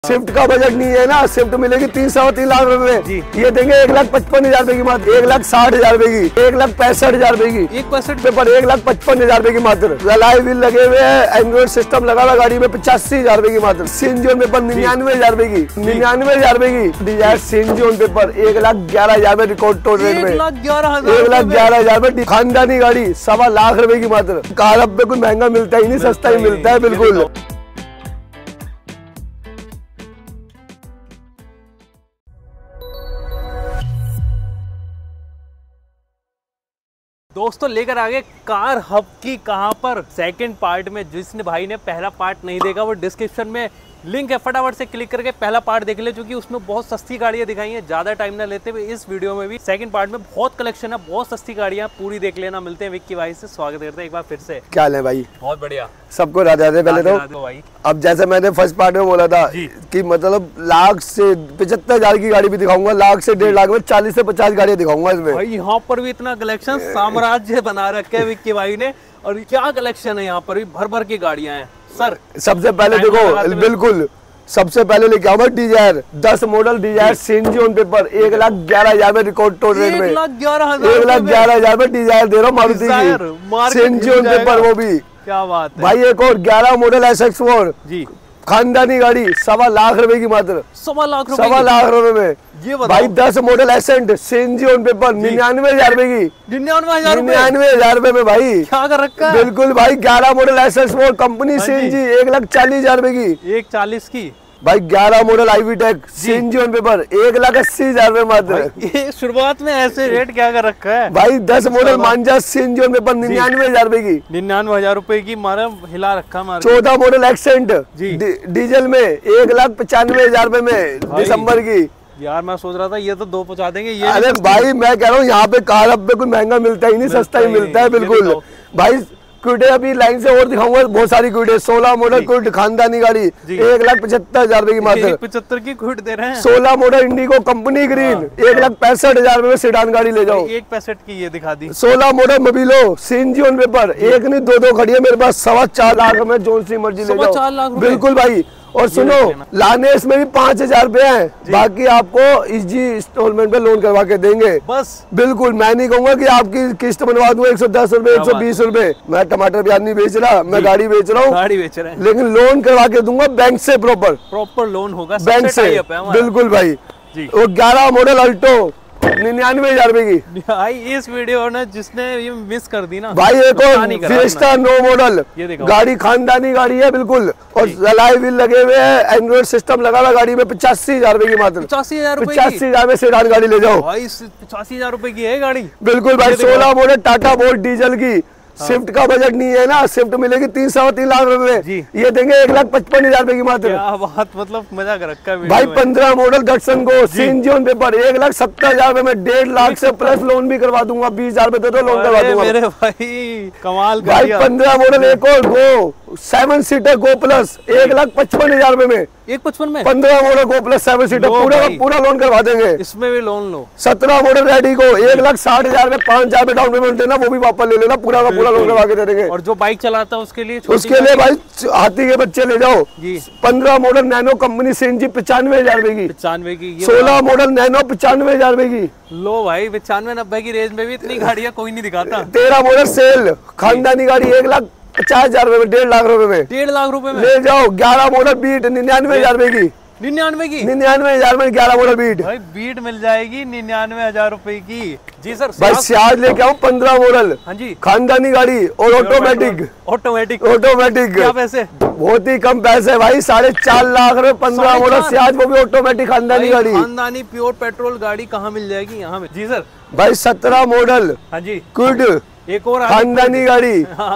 Swift का budget नहीं है ना, स्विफ्ट मिलेगी 3 लाख रुपए में। ये देंगे 1,55,000 रुपए की मात्र, 1,60,000 रुपए की, 1,65,000 रुपए की, 1,65 पर 1,55,000 रुपए की मात्र। रलाई व्हील लगे हुए हैं, एंड्रॉइड सिस्टम लगा हुआ गाड़ी में 85,000 रुपए की मात्र। सीएनजी पेपर 99,000 रुपए की, 99,000 रुपए की। डिजायर सीएनजी पेपर 1,11,000 में रिकॉर्ड टोल रेट में, 1,11,000 में। खानदानी गाड़ी 1.25 लाख रुपए की मात्र। कार अब पे कोई महंगा मिलता ही नहीं, सस्ता ही मिलता है बिल्कुल। दोस्तों लेकर आ गए कार हब की कहां पर सेकंड पार्ट में। जिसने भाई ने पहला पार्ट नहीं देखा वो डिस्क्रिप्शन में लिंक है, फटाफट से क्लिक करके पहला पार्ट देख ले, क्योंकि उसमें बहुत सस्ती गाड़ियां दिखाई हैं। ज्यादा टाइम ना लेते हुए इस वीडियो में भी सेकंड पार्ट में बहुत कलेक्शन है, बहुत सस्ती गाड़ियां, पूरी देख लेना। मिलते हैं विक्की भाई से, स्वागत करते हैं एक बार फिर से। क्या हाल है भाई? बहुत बढ़िया, सबको राधे राधे। पहले तो भाई अब जैसे मैंने फर्स्ट पार्ट में बोला था कि मतलब लाख से 75,000 की गाड़ी भी दिखाऊंगा, लाख से 1.5 लाख में 40 से 50 गाड़ियां दिखाऊंगा इसमें। भाई यहाँ पर भी इतना कलेक्शन, साम्राज्य बना रखे है विक्की भाई ने। और क्या कलेक्शन है यहाँ पर भी, भर भर की गाड़ियां हैं सर। सबसे पहले देखो, बिल्कुल सबसे पहले लेके आऊंगा Dzire 10 model Dzire CNG on paper 1,11,000 में रिकॉर्ड टोल रेट में, 1,11,000 में डिजायर दे रहा हूँ मारुति की सीएनजी ऑन पेपर। वो भी क्या बात है भाई। एक और 11 मॉडल SX4 जी, खानदानी गाड़ी 1.25 लाख रुपए की मात्र। 1.25 लाख रुपए, 1.25 लाख रुपए में ये भाई। 10 model Accent CNG on paper 99,000 रुपए की, 99,000 रुपए में भाई। क्या कर रखा है बिल्कुल भाई। 11 मॉडल SX4 कंपनी सीएनजी 1,40,000 रुपए की, 1,40 की भाई। 11 model i-VTEC CNG on paper 1,80,000 रुपए मात्र। ये शुरुआत में ऐसे रेट क्या कर रखा है भाई। 10 model Manza CNG on paper 99,000 रुपए की, 99,000 रुपए की मारा, हिला रखा मारा। 14 मॉडल एक्सेंट डीजल में 1,95,000 रुपए में दिसंबर की। यार मैं सोच रहा था ये तो 2 पहुंचा देंगे ये। अरे भाई मैं कह रहा हूँ यहाँ पे कार अब पे कोई महंगा मिलता ही नहीं, सस्ता ही मिलता है बिल्कुल भाई। क्विडे अभी लाइन से और दिखाऊंगा, बहुत सारी क्विडे। 16 मॉडल क्विड खानदानी गाड़ी 1,75,000 रुपए की मात्र। 75 की क्विड दे रहे हैं। 16 मॉडल इंडिगो कंपनी ग्रीन 1,65,000 रुपए में सेडान गाड़ी ले जाओ। 1,65 की ये दिखा दी। 16 model Mobilio CNG on paper, एक नहीं दो खड़ी है मेरे पास, 4.25 लाख में जो सी मर्जी ले जाओ बिल्कुल भाई। और सुनो, लाने इसमें भी 5,000 रुपए है, बाकी आपको इजी इंस्टॉलमेंट पे लोन करवा के देंगे बस। बिल्कुल, मैं नहीं कहूंगा कि आपकी किस्त बनवा दूंगा 110 रुपए 120 रुपए। मैं टमाटर प्याज नहीं बेच रहा, मैं गाड़ी बेच रहा हूँ, गाड़ी बेच रहे हैं, लेकिन लोन करवा के दूंगा बैंक से। प्रॉपर लोन होगा बैंक से बिल्कुल भाई। वो 11 मॉडल अल्टो 99,000 रुपए की भाई। इस वीडियो ने जिसने ये मिस कर दी ना भाई। एक और फिएस्टा 9 मॉडल गाड़ी, खानदानी गाड़ी है बिल्कुल, और रलाई व्हील लगे हुए हैं, एंड्रॉइड सिस्टम लगा हुआ गाड़ी में 85,000 रुपए की मात्र। 85,000 में सेडान गाड़ी ले जाओ भाई। 85,000 रुपए की है गाड़ी बिल्कुल भाई। 16 मॉडल टाटा बोल्ट डीजल की। स्विफ्ट का बजट नहीं है ना, स्विफ्ट मिलेगी 3 लाख रुपए में। ये देंगे 1,55,000 रुपए की मात्र। क्या बात, मतलब मजा कर रखा है भाई। 15 मॉडल डटसन को सीएनजी ऑन पेपर 1,70,000 रुपए में, 1.5 लाख से प्लस लोन भी करवा दूंगा। 20,000 रुपए दे दो, लोन करवा दूंगा मेरे भाई। कमाल भाई। 15 मॉडल एक और गो 7 सीटर गो प्लस 1,55,000 रुपए में, 1,55 में 15 मॉडल गो प्लस 7 सीटर पूरा लोन करवा देंगे। इसमें भी लोन लो। 17 मॉडल रेडी को 1,60,000 में 5,000 में डाउन पेमेंट देना, वो भी वापस ले लेना, पूरा का पूरा लोन करवा के दे देंगे। और जो बाइक चलाता है उसके लिए भाई हाथी के बच्चे ले जाओ। 15 मॉडल नैनो कंपनी सीएनजी 95,000 रुपए की, 95 की। 16 मॉडल नैनो 95,000 रुपए की। लो भाई, 95-90 की रेंज में भी इतनी गाड़ियां कोई नहीं दिखाता। 13 मॉडल सेल खानदानी गाड़ी 1,50,000 रुपए में, 1.5 लाख रुपए में, 1.5 लाख रुपए में ले जाओ। 11 मॉडल बीट 99,000 रुपए की, 99,000 में 11 मॉडल बीट भाई। बीट मिल जाएगी 99,000 रुपए की जी सर। भाई सियाज लेके आऊँ 15 मॉडल, हाँ जी, खानदानी गाड़ी और ऑटोमेटिक। क्या पैसे? बहुत ही कम पैसे भाई, 4.5 लाख रुपए 15 मॉडल सियाज, वो भी ऑटोमेटिक खानदानी गाड़ी। खानदानी प्योर पेट्रोल गाड़ी कहाँ मिल जाएगी यहाँ में जी सर? भाई 17 मॉडल हाँ जी कुड एक और खानदानी गाड़ी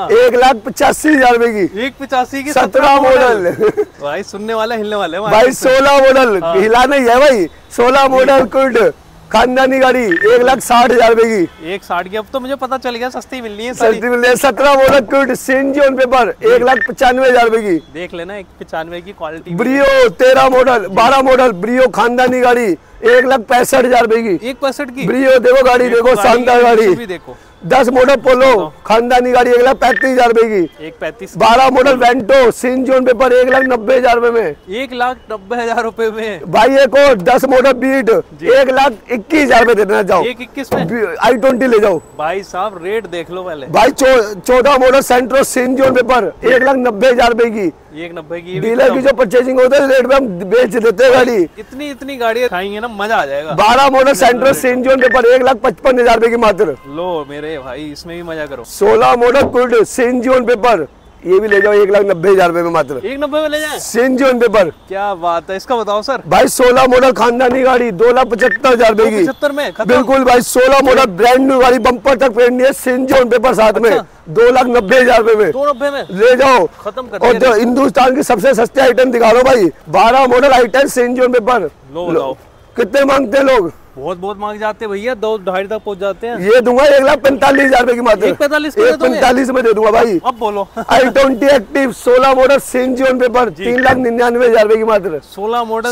1,85,000 रुपए की, 1,85 की 17 मॉडल भाई। सुनने वाले हिलने वाले भाई। 16 मॉडल हिलाना ही है भाई। 16 मॉडल कुड खानदानी गाड़ी 1,60,000 रुपए की, 1,60 की। अब तो मुझे पता चल गया सस्ती मिलनी है, सस्ती मिल रही है। 17 model Kwid CNG on paper 1,95,000 रुपए की, देख लेना 1,95 की क्वालिटी। ब्रियो 12 मॉडल ब्रियो खानदानी गाड़ी 1,65,000 रुपए की, 1,65 की ब्रियो। देखो गाड़ी देखो, शानदार गाड़ी भी देखो 10 मॉडल पोलो खानदानी गाड़ी 1,35,000 रुपए की। 1,35,000। 12 मॉडल वेंटो सिंजियन पेपर 1,90,000 रुपए में। 1,90,000 रुपए में भाई एक और 10 मॉडल बीट 1,21,000 रुपए देना जाओ। 1,21 में i20 ले जाओ भाई साहब, रेट देख लो पहले भाई। 14 मॉडल सेंट्रो सिंजियन पेपर 1,90,000 रुपए की। 1,90 की डीलर की जो परचेजिंग होता है रेट में हम बेच देते हैं गाड़ी। इतनी गाड़ियाँ खाएंगे ना, मजा आ जाएगा। 12 मॉडल सेंट्रो सिंजियन पेपर 1,55,000 रुपए की मात्र। लो मेरे भाई, इसमें भी मजा करो। 16 मॉडल कुल्ड सिंजियन पेपर ये भी ले जाओ 1,90,000 रुपए में मात्र। 1,90 में ले जाए सिंजियन पेपर। क्या बात है, इसका बताओ सर। भाई 16 मॉडल खानदानी गाड़ी 2,75,000 रुपए की। 75 में खत्म। बिल्कुल भाई 16 मॉडल ब्रांड न्यू गाड़ी बम्पर तक पेंट नहीं है, सिंजियन पेपर साथ में 2,90,000 रुपए में। 2,90 में ले जाओ खत्म कर। और जो हिंदुस्तान की सबसे सस्ते आइटम दिखा रहा हूँ भाई, 12 मॉडल i10 सिंजियन पेपर। लो बताओ कितने मांगते हैं लोग? बहुत मांग जाते हैं भैया, 2-2.5 तक पहुंच जाते हैं। ये दूंगा 1,45,000 रुपए की मात्र। 1,45 में दे दूंगा भाई। अब बोलो। i20 एक्टिव 16 मॉडल सिंजियन पेपर 3,99,000 रुपए की मात्र। 16 मॉडल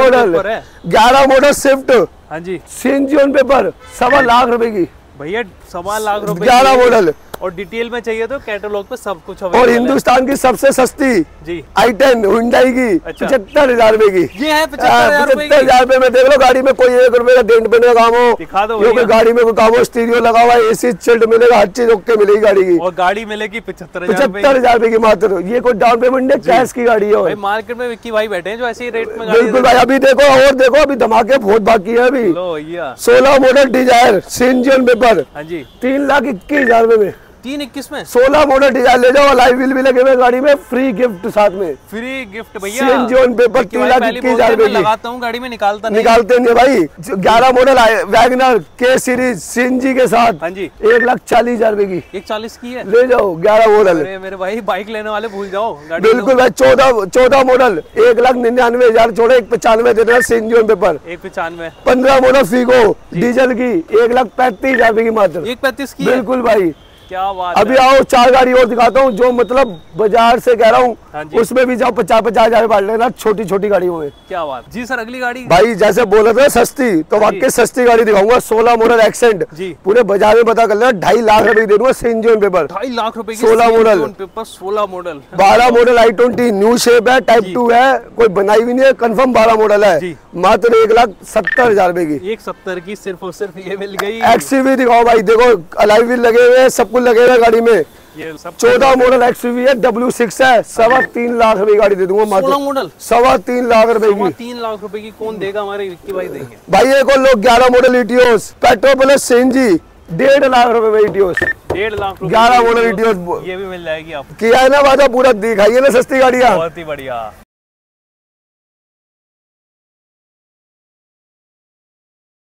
11 मॉडल स्विफ्ट हाँ जी सिंजियन पेपर 1.25 लाख रुपए की भैया। 1.25 लाख रुपए 11 मॉडल। और डिटेल में चाहिए तो कैटलॉग पे सब कुछ और हिंदुस्तान की सबसे सस्ती जी i10 हुंडई की 75,000 रुपए की। ये है 75,000 रुपए में। देख लो गाड़ी में कोई 1 रुपए का डेंट बने का काम हो, दिखा दो क्योंकि गाड़ी में कोई काम हो, स्टीरियो लगा हुआ है, एसी चिल्ड मिलेगा, हर चीज ओके मिलेगी गाड़ी की। और गाड़ी मिलेगी 75,000 रुपए की मात्र। ये कोई डाउन पेमेंट नहीं, कैश की गाड़ी है। भाई मार्केट में विक्की भाई बैठे हैं जो ऐसे ही रेट में। बिल्कुल भाई, अभी देखो और देखो, अभी धमाके बहुत बाकी है अभी। 16 मॉडल डिजायर सिंजियन पेपर हाँ जी 3,21,000 रुपए में। 3,21 में 16 मॉडल डिजायर ले जाओ, लाइव व्हील भी लगे हुए गाड़ी में, फ्री गिफ्ट साथ में। फ्री गिफ्ट भैया सिंजियन पेपर 3,21,000 रुपए की। लगाता हूँ गाड़ी में, निकालते नहीं भाई। 11 model WagonR K series CNG के साथ हाँ जी 1,40,000 रुपए की। 1,40 की है, ले जाओ 11 मॉडल। मेरे भाई बाइक लेने वाले भूल जाओ गाड़ी। बिल्कुल भाई 14 मॉडल 1,99,000 छोड़े 1,95 दे रहे सिंजियन पेपर। 1,95। 15 मॉडल फीगो डीजल की 1,35,000 रुपए की मात्र। 1,35 की बिल्कुल भाई। क्या बात अभी आओ 4 गाड़ी और दिखाता हूँ जो मतलब बाजार से कह रहा हूँ। हाँ उसमें भी जाओ 50,000 बांट लेना, छोटी छोटी गाड़ियों में। क्या बात जी सर। अगली गाड़ी भाई जैसे बोल रहे थे सस्ती, तो वाकई सस्ती गाड़ी दिखाऊंगा। 16 मॉडल एक्सेंट जी पूरे बाजार में पता कर लेना, 2.5 लाख रुपए दे दूंगा सिंजियन पेपर। 2.5 लाख रुपए की 16 model paper 16 model 12 model i20 new shape है, टाइप 2 है, कोई बनाई भी नहीं है, कंफर्म 12 मॉडल है, मात्र 1,70,000 रुपए की। 1,70 की सिर्फ और सिर्फ ये मिल गई। एक्सयूवी दिखाओ भाई, देखो अलाइव व्हील लगे हुए, सब कुछ लगे हुए गाड़ी में। ये सब 14 मॉडल एक्सयूवी है, W6 है, 3.25 लाख रुपए की गाड़ी दे दूंगा मात्र। 16 मॉडल 3.25 लाख रुपए की। 3 लाख रुपए की कौन देगा? हमारे विक्की भाई देंगे भाई। एक और लोग 11 model Etios petrol plus CNG 1.5 lakh रुपए में इटियोस। 1.5 लाख रुपए 11 मॉडल इटियोस ये भी मिल जाएगी आपको। किया है ना वादा पूरा, दिखाइए ना सस्ती गाड़ियाँ। बहुत ही बढ़िया।